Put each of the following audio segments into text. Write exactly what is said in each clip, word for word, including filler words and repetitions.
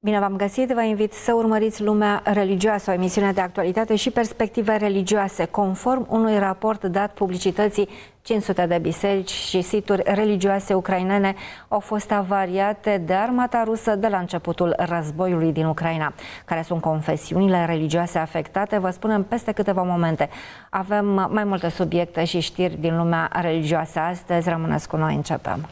Bine v-am găsit, vă invit să urmăriți Lumea Religioasă, o emisiune de actualitate și perspective religioase. Conform unui raport dat publicității, cinci sute de biserici și situri religioase ucrainene au fost avariate de armata rusă de la începutul războiului din Ucraina. Care sunt confesiunile religioase afectate, vă spunem peste câteva momente. Avem mai multe subiecte și știri din lumea religioasă astăzi. Rămâneți cu noi, începem.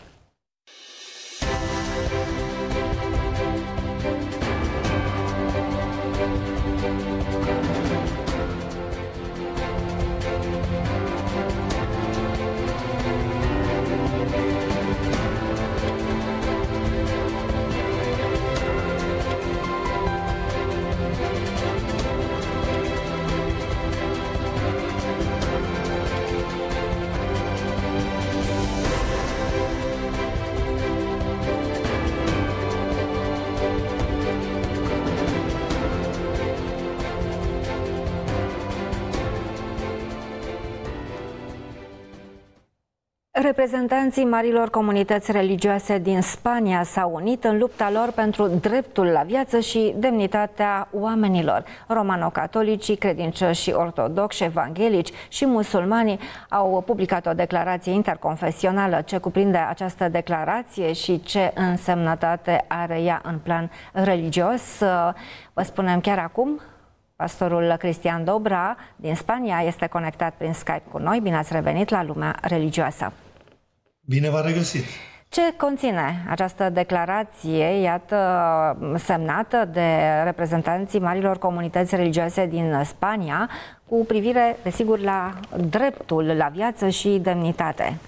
Reprezentanții marilor comunități religioase din Spania s-au unit în lupta lor pentru dreptul la viață și demnitatea oamenilor. Romano-catolicii, credincioși ortodoxi, evanghelici și musulmanii au publicat o declarație interconfesională. Ce cuprinde această declarație și ce însemnătate are ea în plan religios, vă spunem chiar acum. Pastorul Cristian Dobra din Spania este conectat prin Skype cu noi. Bine ați revenit la Lumea Religioasă. Bine v-am regăsit. Ce conține această declarație, iată, semnată de reprezentanții marilor comunități religioase din Spania, cu privire, desigur, la dreptul la viață și demnitate?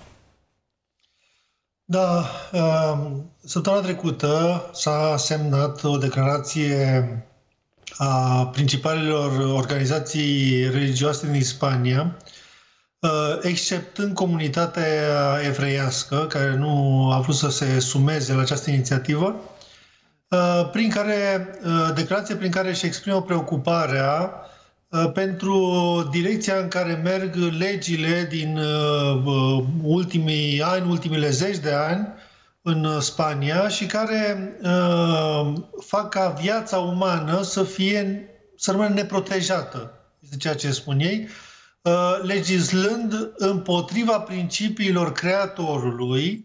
Da, săptămâna trecută s-a semnat o declarație a principalelor organizații religioase din Spania, exceptând comunitatea evreiască, care nu a vrut să se sumeze la această inițiativă, prin care, declarație prin care își exprimă preocuparea pentru direcția în care merg legile din ultimii ani, ultimele zeci de ani în Spania și care uh, fac ca viața umană să fie, să rămână neprotejată, este ceea ce spun ei, uh, legislând împotriva principiilor Creatorului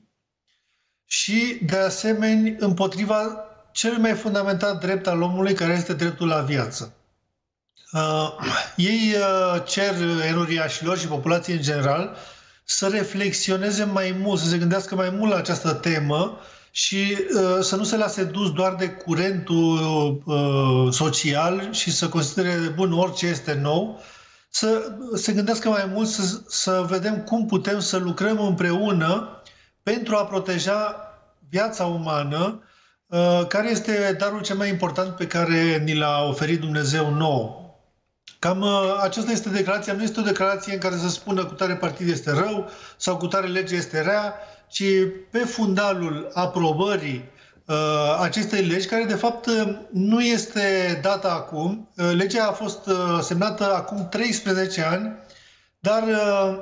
și, de asemenea, împotriva cel mai fundamental drept al omului, care este dreptul la viață. Uh, ei uh, cer enoriașilor și populației în general să reflexioneze mai mult, să se gândească mai mult la această temă și uh, să nu se lase dus doar de curentul uh, social și să considere bun orice este nou, să se gândească mai mult, să, să vedem cum putem să lucrăm împreună pentru a proteja viața umană, uh, care este darul cel mai important pe care ni l-a oferit Dumnezeu nouă. Cam aceasta este declarația, nu este o declarație în care să spună cu tare partid este rău sau cu tare lege este rea, ci pe fundalul aprobării uh, acestei legi, care de fapt nu este dată acum. Uh, legea a fost uh, semnată acum treisprezece ani, dar uh,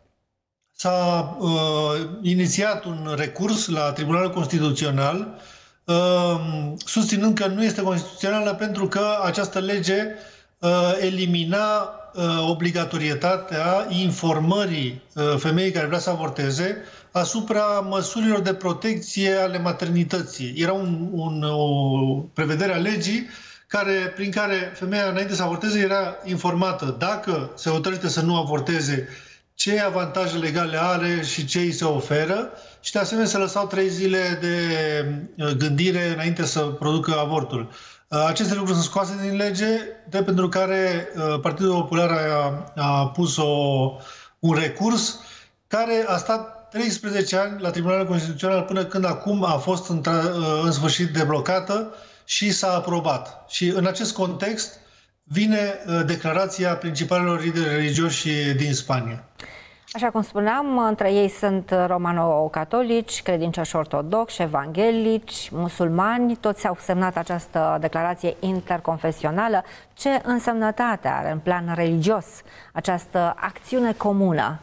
s-a uh, inițiat un recurs la Tribunalul Constituțional, uh, susținând că nu este constituțională pentru că această lege elimina uh, obligatorietatea informării uh, femeii care vrea să avorteze asupra măsurilor de protecție ale maternității. Era un, un, o prevedere a legii care, prin care femeia, înainte să avorteze, era informată dacă se hotărăște să nu avorteze, ce avantaje legale are și ce îi se oferă și, de asemenea, se lăsau trei zile de gândire înainte să producă avortul. Aceste lucruri sunt scoase din lege, de pentru care Partidul Popular a, a pus o, un recurs care a stat treisprezece ani la Tribunalul Constituțional până când acum a fost în, în sfârșit deblocată și s-a aprobat. Și în acest context vine declarația principalelor lideri religioși din Spania. Așa cum spuneam, între ei sunt romano-catolici, credincioși ortodoxi, evanghelici, musulmani, toți au semnat această declarație interconfesională. Ce însemnătate are în plan religios această acțiune comună?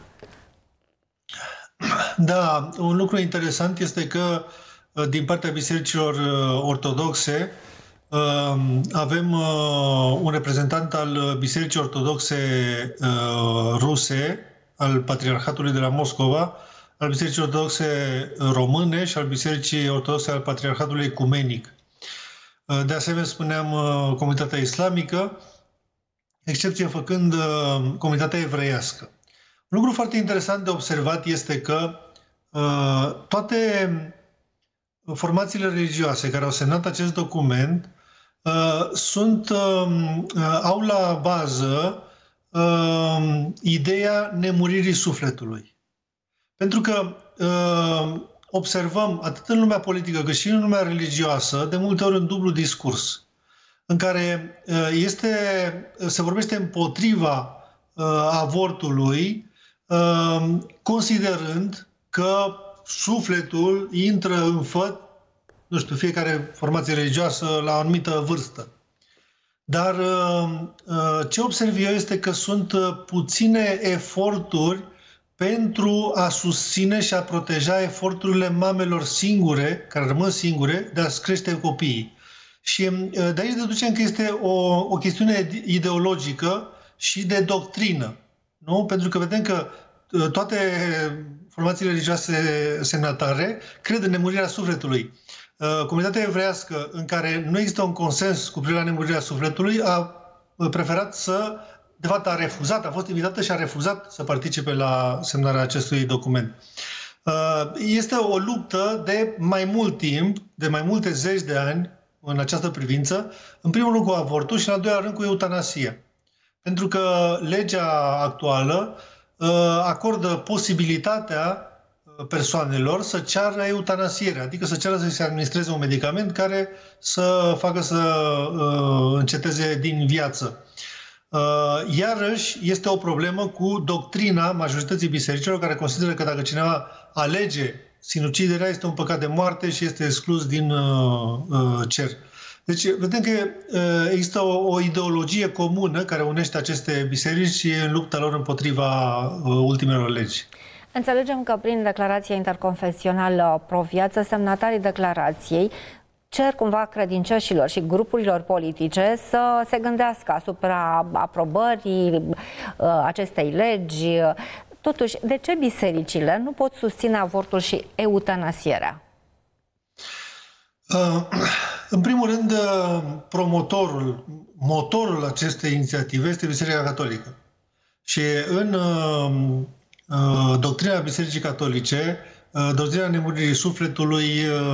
Da, un lucru interesant este că din partea bisericilor ortodoxe Avem un reprezentant al Bisericii Ortodoxe Ruse, al Patriarhatului de la Moscova, al Bisericii Ortodoxe Române și al Bisericii Ortodoxe al Patriarhatului Ecumenic. De asemenea, spuneam comunitatea islamică, excepție făcând comunitatea evreiască. Un lucru foarte interesant de observat este că toate formațiile religioase care au semnat acest document sunt, au la bază ideea nemuririi sufletului. Pentru că observăm atât în lumea politică cât și în lumea religioasă, de multe ori un dublu discurs, în care este, se vorbește împotriva avortului, considerând că sufletul intră în făt, nu știu, fiecare formație religioasă la o anumită vârstă. Dar ce observ eu este că sunt puține eforturi pentru a susține și a proteja eforturile mamelor singure, care rămân singure, de a-și crește copiii. Și de aici deducem că este o, o chestiune ideologică și de doctrină. Nu? Pentru că vedem că toate formațiile religioase semnatare cred în nemurirea sufletului. Comunitatea evreiască, în care nu există un consens cu privire la nemurirea sufletului, a preferat să, de fapt a refuzat, a fost invitată și a refuzat să participe la semnarea acestui document. Este o luptă de mai mult timp, de mai multe zeci de ani în această privință, în primul rând cu avortul și în al doilea rând cu eutanasia. Pentru că legea actuală acordă posibilitatea persoanelor să ceară eutanasiere, adică să ceară să se administreze un medicament care să facă să uh, înceteze din viață. Uh, iarăși este o problemă cu doctrina majorității bisericilor care consideră că dacă cineva alege sinuciderea este un păcat de moarte și este exclus din uh, uh, cer. Deci vedem că uh, există o, o ideologie comună care unește aceste biserici în lupta lor împotriva uh, ultimelor legi. Înțelegem că prin declarația interconfesională pro-viață, semnatarii declarației cer cumva credincioșilor și grupurilor politice să se gândească asupra aprobării acestei legi. Totuși, de ce bisericile nu pot susține avortul și eutanasierea? În primul rând, promotorul, motorul acestei inițiative este Biserica Catolică. Și în doctrina Bisericii Catolice, doctrina nemuririi sufletului,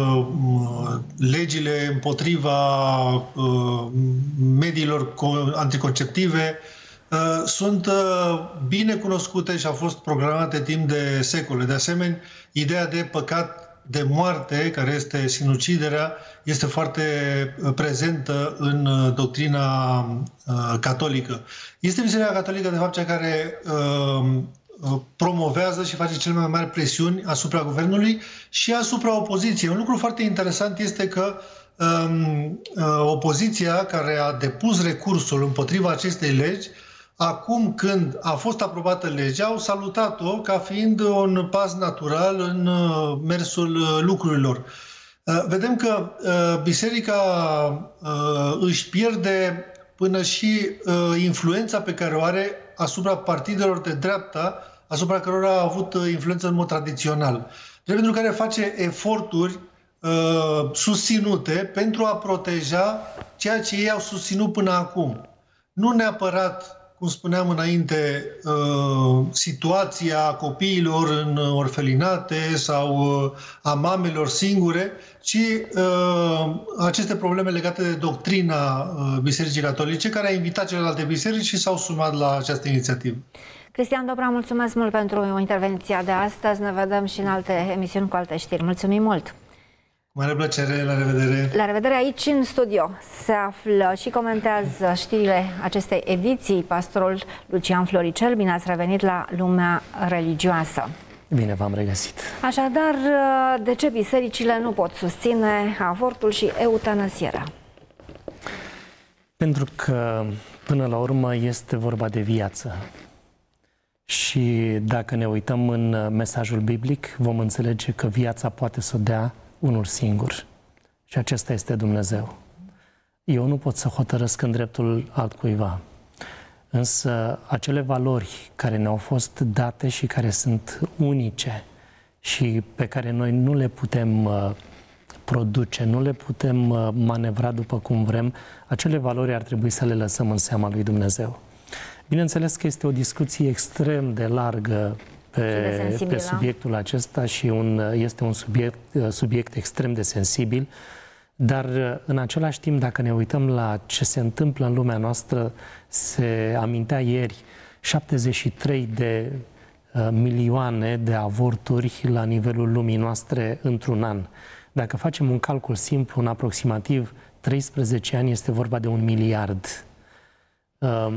legile împotriva mediilor anticonceptive sunt bine cunoscute și au fost programate timp de secole. De asemenea, ideea de păcat de moarte, care este sinuciderea, este foarte prezentă în doctrina catolică. Este Biserica Catolică, de fapt, cea care promovează și face cele mai mari presiuni asupra guvernului și asupra opoziției. Un lucru foarte interesant este că um, opoziția care a depus recursul împotriva acestei legi, acum când a fost aprobată legea, au salutat-o ca fiind un pas natural în uh, mersul uh, lucrurilor. Uh, vedem că uh, biserica uh, își pierde până și uh, influența pe care o are asupra partidelor de dreapta, asupra cărora a avut influență în mod tradițional. Drept pentru care face eforturi uh, susținute pentru a proteja ceea ce ei au susținut până acum. Nu neapărat, cum spuneam înainte, uh, situația copiilor în orfelinate sau uh, a mamelor singure, ci uh, aceste probleme legate de doctrina uh, Bisericii Catolice, care a invitat celelalte biserici și s-au sumat la această inițiativă. Cristian Dobra, mulțumesc mult pentru intervenția de astăzi. Ne vedem și în alte emisiuni cu alte știri. Mulțumim mult! Mare plăcere, la revedere! La revedere! Aici în studio se află și comentează știrile acestei ediții pastorul Lucian Floricel. Bine ați revenit la Lumea Religioasă! Bine v-am regăsit! Așadar, de ce bisericile nu pot susține avortul și eutanasierea? Pentru că, până la urmă, este vorba de viață. Și dacă ne uităm în mesajul biblic, vom înțelege că viața poate să o dea unul singur. Și acesta este Dumnezeu. Eu nu pot să hotărăsc în dreptul altcuiva. Însă acele valori care ne-au fost date și care sunt unice și pe care noi nu le putem uh, produce, nu le putem uh, manevra după cum vrem, acele valori ar trebui să le lăsăm în seama lui Dumnezeu. Bineînțeles că este o discuție extrem de largă pe, pe subiectul acesta și un, este un subiect, subiect extrem de sensibil, dar în același timp, dacă ne uităm la ce se întâmplă în lumea noastră, se amintea ieri șaptezeci și trei de uh, milioane de avorturi la nivelul lumii noastre într-un an. Dacă facem un calcul simplu, în aproximativ treisprezece ani este vorba de un miliard. Uh,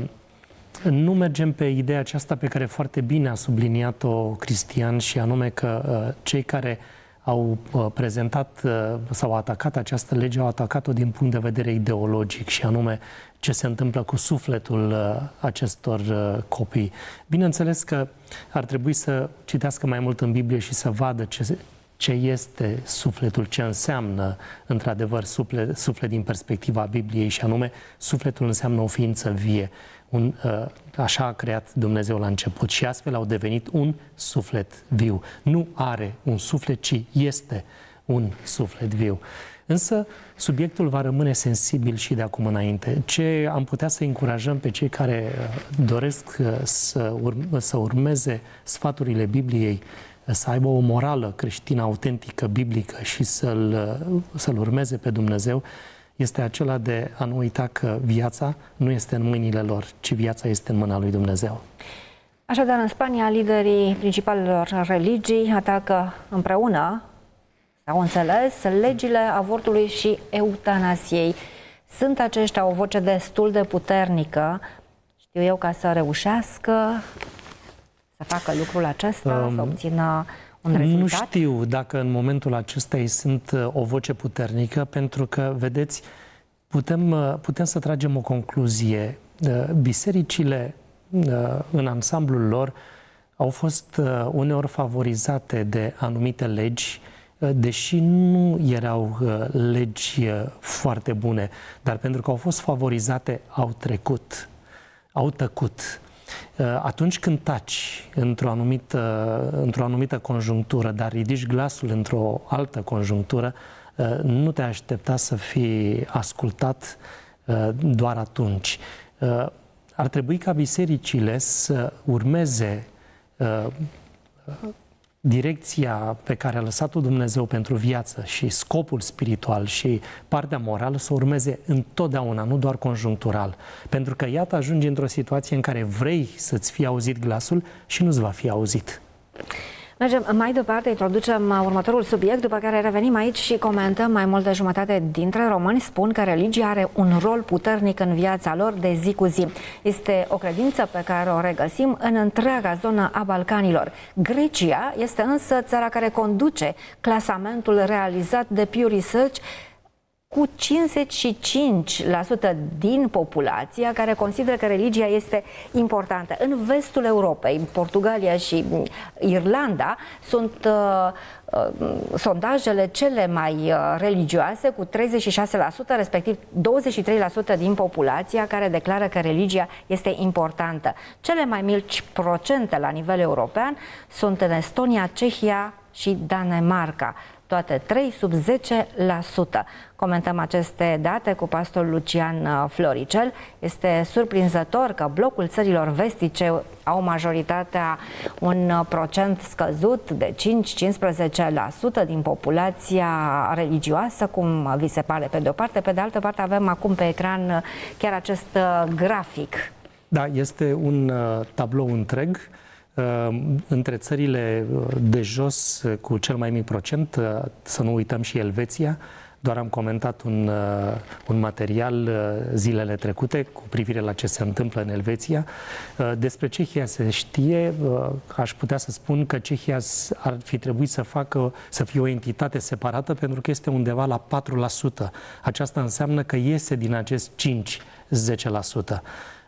Nu mergem pe ideea aceasta pe care foarte bine a subliniat-o Cristian, și anume că uh, cei care au uh, prezentat uh, sau atacat această lege au atacat-o din punct de vedere ideologic, și anume ce se întâmplă cu sufletul uh, acestor uh, copii. Bineînțeles că ar trebui să citească mai mult în Biblie și să vadă ce, ce este sufletul, ce înseamnă într-adevăr suflet, suflet din perspectiva Bibliei, și anume sufletul înseamnă o ființă vie. Un, așa a creat Dumnezeu la început și astfel au devenit un suflet viu. Nu are un suflet, ci este un suflet viu. Însă subiectul va rămâne sensibil și de acum înainte. Ce am putea să încurajăm pe cei care doresc să, urme, să urmeze sfaturile Bibliei, să aibă o morală creștină autentică, biblică și să-L, să-L urmeze pe Dumnezeu, este acela de a nu uita că viața nu este în mâinile lor, ci viața este în mâna lui Dumnezeu. Așadar, în Spania, liderii principalelor religii atacă împreună, au înțeles, legile avortului și eutanasiei. Sunt aceștia o voce destul de puternică, știu eu, ca să reușească să facă lucrul acesta, um, să obțină un rezultat? Nu știu dacă în momentul acesta ei sunt o voce puternică, pentru că, vedeți, putem, putem să tragem o concluzie. Bisericile, în ansamblul lor, au fost uneori favorizate de anumite legi, deși nu erau legi foarte bune, dar pentru că au fost favorizate, au trecut, au tăcut. Atunci când taci într-o anumită, într-o anumită conjunctură, dar ridici glasul într-o altă conjunctură, nu te aștepta să fii ascultat doar atunci. Ar trebui ca bisericile să urmeze direcția pe care a lăsat-o Dumnezeu pentru viață și scopul spiritual și partea morală să urmeze întotdeauna, nu doar conjunctural. Pentru că, iată, ajungi într-o situație în care vrei să-ți fie auzit glasul și nu-ți va fi auzit. Mergem mai departe, introducem următorul subiect, după care revenim aici și comentăm. Mai mult de jumătate dintre români spun că religia are un rol puternic în viața lor de zi cu zi. Este o credință pe care o regăsim în întreaga zonă a Balcanilor. Grecia este însă țara care conduce clasamentul realizat de Pew Research, cu cincizeci și cinci la sută din populația care consideră că religia este importantă. În vestul Europei, Portugalia și Irlanda, sunt uh, uh, sondajele cele mai uh, religioase, cu treizeci și șase la sută, respectiv douăzeci și trei la sută din populația care declară că religia este importantă. Cele mai mici procente la nivel european sunt în Estonia, Cehia și Danemarca. Toate trei sub zece la sută. Comentăm aceste date cu pastorul Lucian Floricel. Este surprinzător că blocul țărilor vestice au majoritatea un procent scăzut de cinci-cincisprezece la sută din populația religioasă, cum vi se pare pe de o parte. Pe de altă parte avem acum pe ecran chiar acest grafic. Da, este un tablou întreg. Între țările de jos cu cel mai mic procent, să nu uităm și Elveția. Doar am comentat un, un material zilele trecute cu privire la ce se întâmplă în Elveția. Despre Cehia se știe, aș putea să spun că Cehia ar fi trebuit să facă, să fie o entitate separată, pentru că este undeva la patru la sută. Aceasta înseamnă că iese din acest cinci la zece la sută.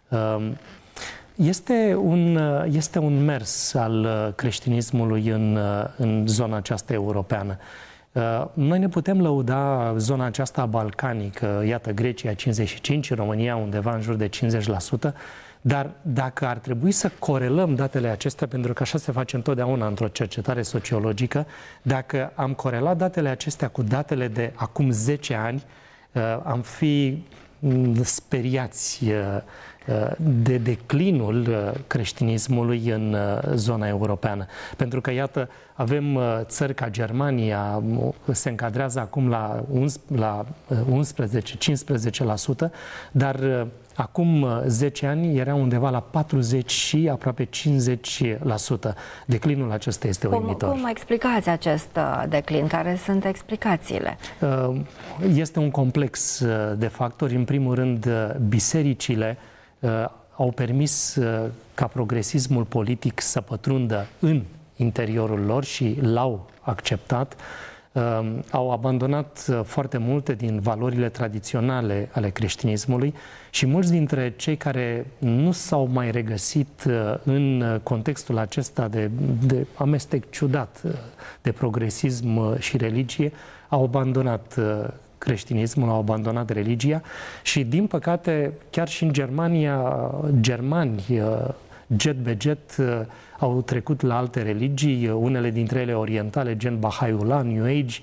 Este un, este un mers al creștinismului în, în zona aceasta europeană. Noi ne putem lăuda zona aceasta balcanică, iată Grecia cincizeci și cinci, România undeva în jur de cincizeci la sută, dar dacă ar trebui să corelăm datele acestea, pentru că așa se face întotdeauna într-o cercetare sociologică, dacă am corelat datele acestea cu datele de acum zece ani, am fi speriați de declinul creștinismului în zona europeană. Pentru că, iată, avem țări ca Germania, se încadrează acum la unsprezece cincisprezece la sută, dar acum zece ani era undeva la patruzeci și aproape cincizeci la sută. Declinul acesta este uimitor. Cum, cum explicați acest declin? Care sunt explicațiile? Este un complex de factori. În primul rând, bisericile au permis ca progresismul politic să pătrundă în interiorul lor și l-au acceptat. Au abandonat foarte multe din valorile tradiționale ale creștinismului și mulți dintre cei care nu s-au mai regăsit în contextul acesta de, de amestec ciudat de progresism și religie au abandonat creștinismul, au abandonat religia și, din păcate, chiar și în Germania, germani, jet be jet, au trecut la alte religii, unele dintre ele orientale, gen Baha'u'llah, New Age,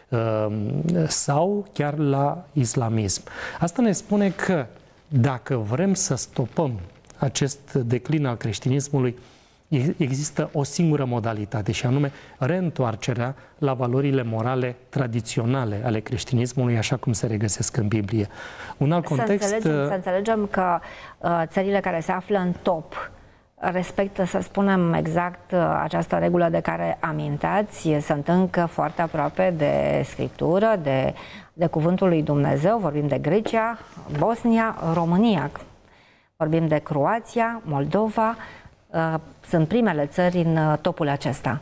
sau chiar la islamism. Asta ne spune că dacă vrem să stopăm acest declin al creștinismului, există o singură modalitate și anume reîntoarcerea la valorile morale tradiționale ale creștinismului, așa cum se regăsesc în Biblie. Un alt context... Să înțelegem, să înțelegem că uh, țările care se află în top respectă, să spunem exact, această regulă de care amintați, sunt încă foarte aproape de Scriptură, de, de Cuvântul lui Dumnezeu. Vorbim de Grecia, Bosnia, România, vorbim de Croația, Moldova. Sunt primele țări în topul acesta.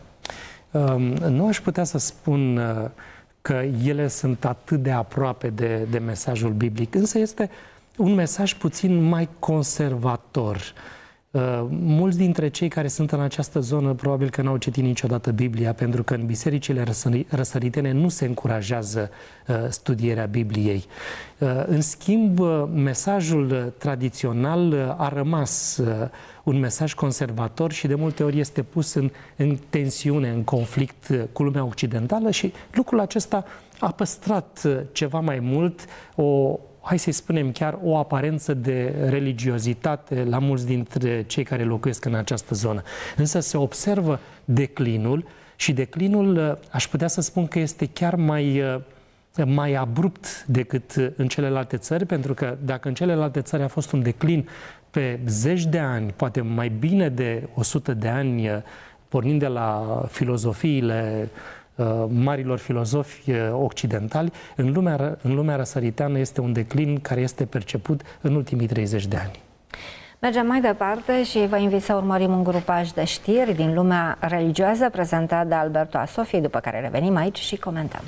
Nu aș putea să spun că ele sunt atât de aproape de, de mesajul biblic, însă este un mesaj puțin mai conservator. Mulți dintre cei care sunt în această zonă probabil că n-au citit niciodată Biblia, pentru că în bisericile răsăritene nu se încurajează studierea Bibliei. În schimb, mesajul tradițional a rămas un mesaj conservator și de multe ori este pus în, în tensiune, în conflict cu lumea occidentală și lucrul acesta a păstrat ceva mai mult o hai să-i spunem chiar o aparență de religiozitate la mulți dintre cei care locuiesc în această zonă. Însă se observă declinul și declinul, aș putea să spun că este chiar mai, mai abrupt decât în celelalte țări, pentru că dacă în celelalte țări a fost un declin pe zeci de ani, poate mai bine de o sută de ani, pornind de la filozofiile marilor filozofi occidentali, în lumea, în lumea răsăriteană este un declin care este perceput în ultimii treizeci de ani. Mergem mai departe și vă invit să urmărim un grupaj de știri din lumea religioasă prezentat de Alberto Asofie, după care revenim aici și comentăm.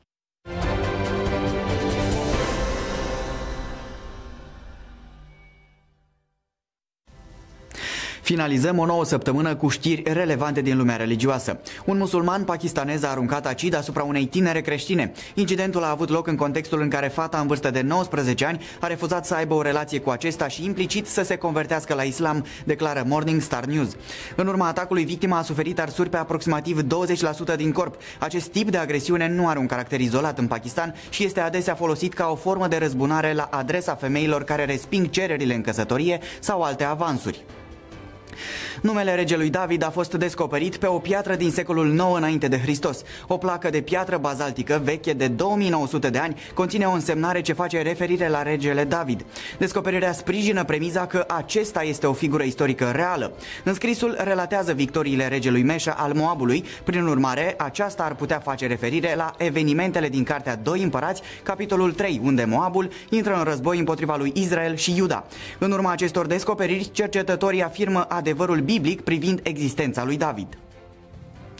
Finalizăm o nouă săptămână cu știri relevante din lumea religioasă. Un musulman pakistanez a aruncat acid asupra unei tinere creștine. Incidentul a avut loc în contextul în care fata în vârstă de nouăsprezece ani a refuzat să aibă o relație cu acesta și implicit să se convertească la islam, declară Morning Star News. În urma atacului, victima a suferit arsuri pe aproximativ douăzeci la sută din corp. Acest tip de agresiune nu are un caracter izolat în Pakistan și este adesea folosit ca o formă de răzbunare la adresa femeilor care resping cererile în căsătorie sau alte avansuri. Numele regelui David a fost descoperit pe o piatră din secolul nouă înainte de Hristos. O placă de piatră bazaltică veche de două mii nouă sute de ani conține o însemnare ce face referire la regele David. Descoperirea sprijină premiza că acesta este o figură istorică reală. Înscrisul relatează victoriile regelui Meșa al Moabului. Prin urmare, aceasta ar putea face referire la evenimentele din Cartea Doi Împărați, capitolul trei, unde Moabul intră în război împotriva lui Israel și Iuda. În urma acestor descoperiri, cercetătorii afirmă adevărul biblic privind existența lui David.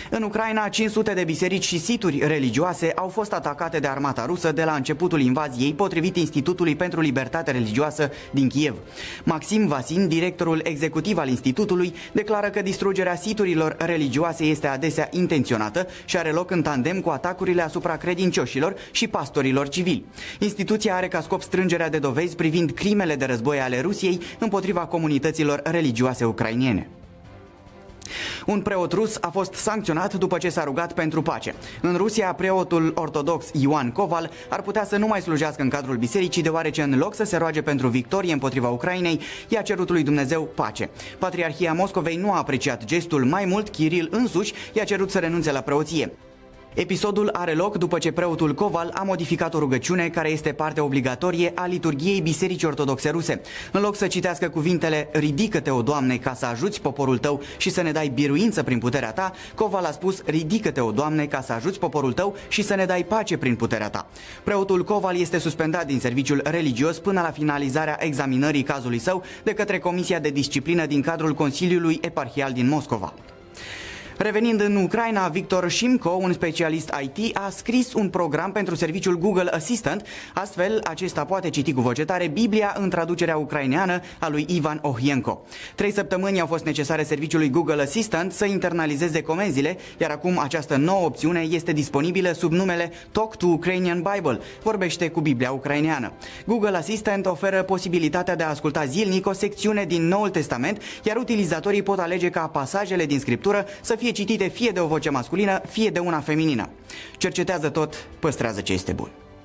În Ucraina, cinci sute de biserici și situri religioase au fost atacate de armata rusă de la începutul invaziei, potrivit Institutului pentru Libertate Religioasă din Kiev. Maxim Vasin, directorul executiv al institutului, declară că distrugerea siturilor religioase este adesea intenționată și are loc în tandem cu atacurile asupra credincioșilor și pastorilor civili. Instituția are ca scop strângerea de dovezi privind crimele de război ale Rusiei împotriva comunităților religioase ucrainene. Un preot rus a fost sancționat după ce s-a rugat pentru pace. În Rusia, preotul ortodox Ioan Koval ar putea să nu mai slujească în cadrul bisericii, deoarece în loc să se roage pentru victorie împotriva Ucrainei, i-a cerut lui Dumnezeu pace. Patriarhia Moscovei nu a apreciat gestul, mai mult Kiril însuși i-a cerut să renunțe la preoție. Episodul are loc după ce preotul Koval a modificat o rugăciune care este parte obligatorie a liturghiei Bisericii Ortodoxe Ruse. În loc să citească cuvintele "Ridică-te, o Doamne, ca să ajuți poporul tău și să ne dai biruință prin puterea ta", Koval a spus "Ridică-te, o Doamne, ca să ajuți poporul tău și să ne dai pace prin puterea ta". Preotul Koval este suspendat din serviciul religios până la finalizarea examinării cazului său de către Comisia de Disciplină din cadrul Consiliului Eparhial din Moscova. Revenind în Ucraina, Victor Shimko, un specialist I T, a scris un program pentru serviciul Google Assistant. Astfel, acesta poate citi cu voce tare Biblia în traducerea ucraineană a lui Ivan Ohienko. Trei săptămâni au fost necesare serviciului Google Assistant să internalizeze comenzile, iar acum această nouă opțiune este disponibilă sub numele Talk to Ukrainian Bible, vorbește cu Biblia ucraineană. Google Assistant oferă posibilitatea de a asculta zilnic o secțiune din Noul Testament, iar utilizatorii pot alege ca pasajele din Scriptură să fie citite fie de o voce masculină, fie de una feminină. Cercetează tot, păstrează ce este bun.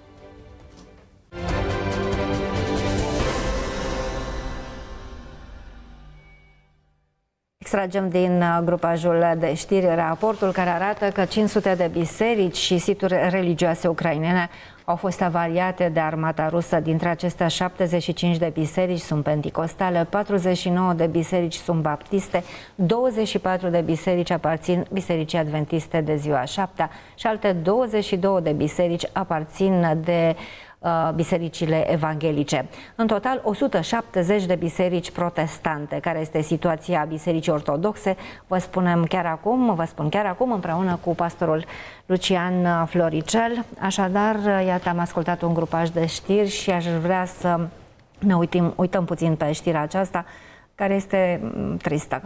Extragem din grupajul de știri raportul care arată că cinci sute de biserici și situri religioase ucrainene au fost avariate de armata rusă. Dintre acestea, șaptezeci și cinci de biserici sunt penticostale, patruzeci și nouă de biserici sunt baptiste, douăzeci și patru de biserici aparțin Bisericii Adventiste de Ziua a șaptea și alte douăzeci și două de biserici aparțin de bisericile evanghelice. În total, o sută șaptezeci de biserici protestante. Care este situația bisericii ortodoxe? Vă spunem chiar acum, vă spun chiar acum, împreună cu pastorul Lucian Floricel. Așadar, iată, am ascultat un grupaj de știri și aș vrea să ne uităm, uităm puțin pe știrea aceasta, care este tristă.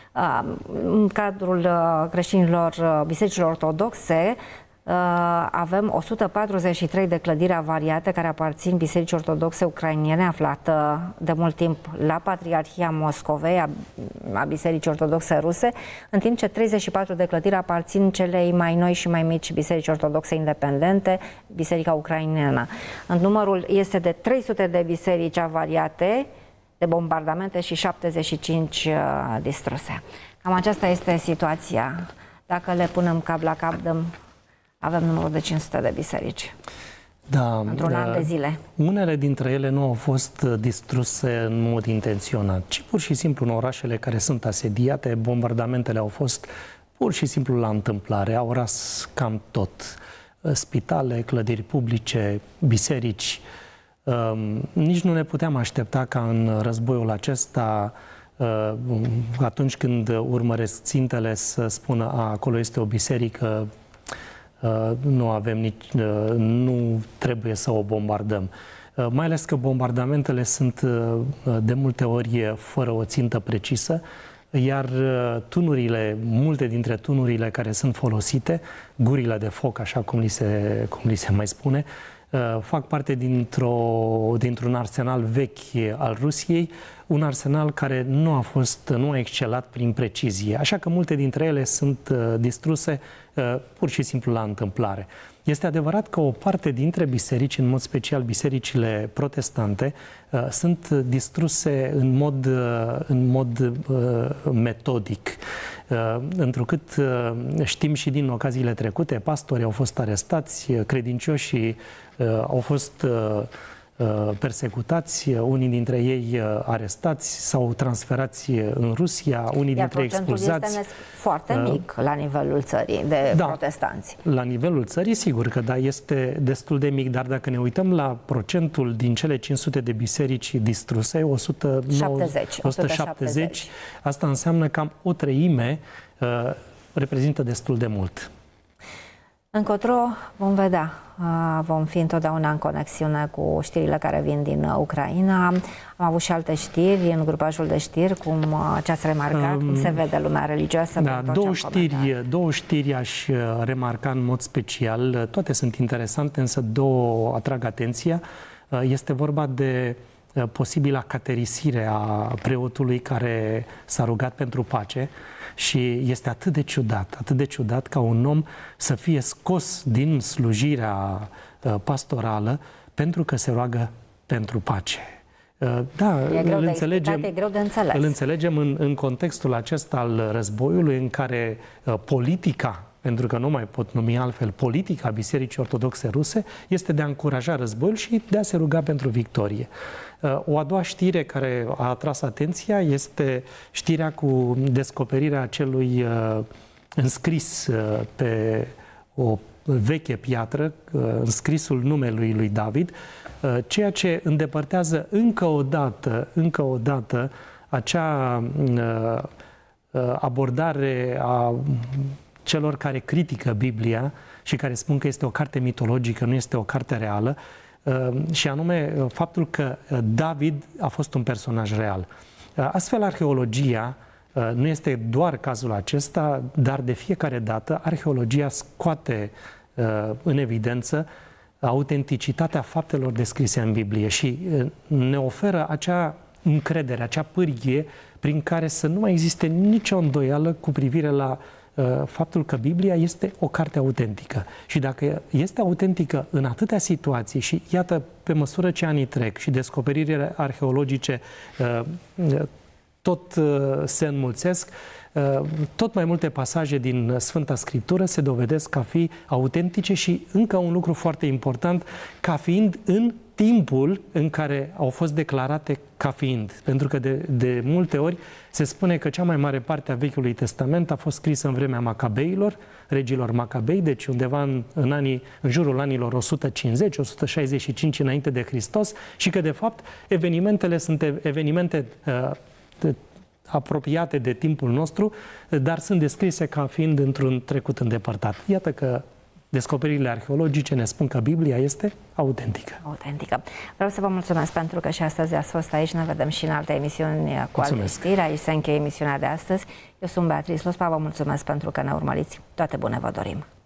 În cadrul creștinilor bisericilor ortodoxe, avem o sută patruzeci și trei de clădiri avariate care aparțin Bisericii Ortodoxe Ucrainene, aflată de mult timp la Patriarhia Moscovei, a, a Bisericii Ortodoxe Ruse, în timp ce treizeci și patru de clădiri aparțin celei mai noi și mai mici Biserici Ortodoxe Independente, Biserica Ucrainenă. În numărul este de trei sute de biserici avariate de bombardamente și șaptezeci și cinci uh, distruse. Cam aceasta este situația. Dacă le punem cap la cap, dăm avem numărul de cinci sute de biserici. Da, într-un an de zile. Unele dintre ele nu au fost distruse în mod intenționat, ci pur și simplu în orașele care sunt asediate, bombardamentele au fost pur și simplu la întâmplare, au ras cam tot. Spitale, clădiri publice, biserici. Nici nu ne puteam aștepta ca în războiul acesta, atunci când urmăresc țintele, să spună a, acolo este o biserică, nu avem nici, nu trebuie să o bombardăm. Mai ales că bombardamentele sunt de multe ori fără o țintă precisă, iar tunurile, multe dintre tunurile care sunt folosite, gurile de foc, așa cum li se, cum li se mai spune, fac parte dintr-o, dintr-un arsenal vechi al Rusiei, un arsenal care nu a fost, nu a excelat prin precizie, așa că multe dintre ele sunt distruse pur și simplu la întâmplare. Este adevărat că o parte dintre biserici, în mod special bisericile protestante, sunt distruse în mod, în mod metodic. Întrucât știm și din ocaziile trecute, pastorii au fost arestați, credincioșii au fost persecutați, unii dintre ei arestați sau transferați în Rusia, unii Iar dintre ei expulzați. Este foarte mic la nivelul țării de da, protestanți. La nivelul țării, sigur că da, este destul de mic, dar dacă ne uităm la procentul din cele cinci sute de biserici distruse, o sută șaptezeci, asta înseamnă cam o treime reprezintă destul de mult. Încotro vom vedea. Vom fi întotdeauna în conexiune cu știrile care vin din Ucraina. Am avut și alte știri în grupajul de știri, cum ce ați remarcat, um, cum se vede lumea religioasă. Da, două știri, două știri aș remarca în mod special. Toate sunt interesante, însă două atrag atenția. Este vorba de posibila caterisire a preotului care s-a rugat pentru pace și este atât de ciudat, atât de ciudat ca un om să fie scos din slujirea pastorală pentru că se roagă pentru pace. Da, e greu îl de înțelegem, explicat, e greu de înțeles. Îl înțelegem în, în contextul acesta al războiului în care uh, politica, pentru că nu mai pot numi altfel, politica Bisericii Ortodoxe Ruse este de a încuraja războiul și de a se ruga pentru victorie. Uh, o a doua știre care a atras atenția este știrea cu descoperirea acelui uh, înscris uh, pe o veche piatră, uh, înscrisul numelui lui David, ceea ce îndepărtează încă o dată, încă o dată acea abordare a celor care critică Biblia și care spun că este o carte mitologică, nu este o carte reală, și anume faptul că David a fost un personaj real. Astfel, arheologia nu este doar cazul acesta, dar de fiecare dată arheologia scoate în evidență autenticitatea faptelor descrise în Biblie și ne oferă acea încredere, acea pârghie prin care să nu mai existe nicio îndoială cu privire la uh, faptul că Biblia este o carte autentică. Și dacă este autentică în atâtea situații și iată, pe măsură ce anii trec și descoperirile arheologice uh, tot uh, se înmulțesc, tot mai multe pasaje din Sfânta Scriptură se dovedesc ca fi autentice și încă un lucru foarte important, ca fiind în timpul în care au fost declarate ca fiind. Pentru că de, de multe ori se spune că cea mai mare parte a Vechiului Testament a fost scrisă în vremea Macabeilor, regilor Macabei, deci undeva în, în, anii, în jurul anilor o sută cincizeci - o sută șaizeci și cinci înainte de Hristos și că de fapt evenimentele sunt evenimente uh, de, apropiate de timpul nostru, dar sunt descrise ca fiind într-un trecut îndepărtat. Iată că descoperirile arheologice ne spun că Biblia este autentică. Autentică. Vreau să vă mulțumesc pentru că și astăzi ați fost aici. Ne vedem și în alte emisiuni cu alte știri. Aici se încheie emisiunea de astăzi. Eu sunt Beatrice Lospa. Vă mulțumesc pentru că ne urmăriți. Toate bune vă dorim!